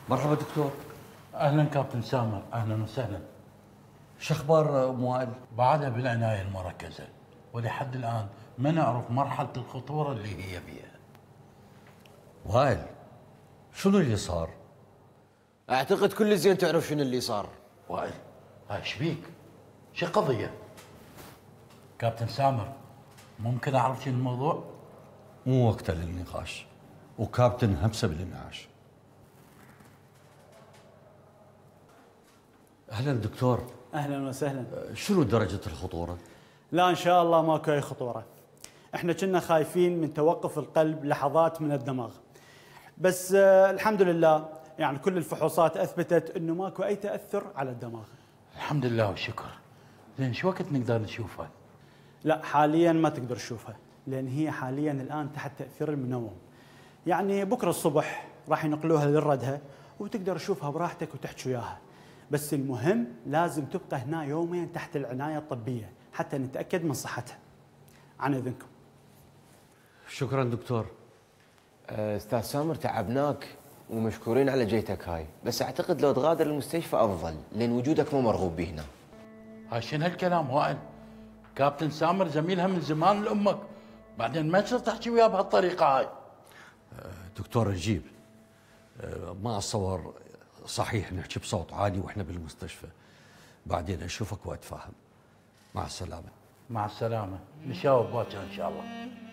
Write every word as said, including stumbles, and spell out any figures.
مرحبا دكتور. اهلا كابتن سامر، اهلا وسهلا. شو اخبار ام وائل؟ بعدها بالعنايه المركزه، ولحد الان ما نعرف مرحله الخطوره اللي هي فيها. وائل شنو اللي صار؟ اعتقد كل زين تعرف شنو اللي صار. وائل هاي ايش بيك؟ شو قضيه؟ كابتن سامر ممكن اعرف شنو الموضوع؟ مو وقته للنقاش، وكابتن همسه بالانعاش. اهلا دكتور. اهلا وسهلا. شنو درجه الخطوره؟ لا ان شاء الله ماكو اي خطوره. احنا كنا خايفين من توقف القلب لحظات من الدماغ، بس آه الحمد لله يعني كل الفحوصات اثبتت انه ماكو اي تاثر على الدماغ. الحمد لله والشكر. زين شو وقت نقدر نشوفها؟ لا حاليا ما تقدر تشوفها، لان هي حاليا الان تحت تاثير المنوم. يعني بكره الصبح راح ينقلوها للردها وتقدر تشوفها براحتك وتحكي وياها، بس المهم لازم تبقى هنا يومين تحت العنايه الطبيه حتى نتاكد من صحتها. عن اذنكم. شكرا دكتور. استاذ سامر تعبناك ومشكورين على جيتك هاي، بس اعتقد لو تغادر المستشفى افضل، لان وجودك مو مرغوب به هنا. هاي شنو هالكلام وائل؟ كابتن سامر زميلها من زمان لامك، بعدين ما تصير تحكي وياه بهالطريقه هاي. دكتور نجيب، ما اتصور صحيح نحكي بصوت عالي واحنا بالمستشفى. بعدين اشوفك واتفاهم. مع السلامه. مع السلامه، نشاوب باكر ان شاء الله.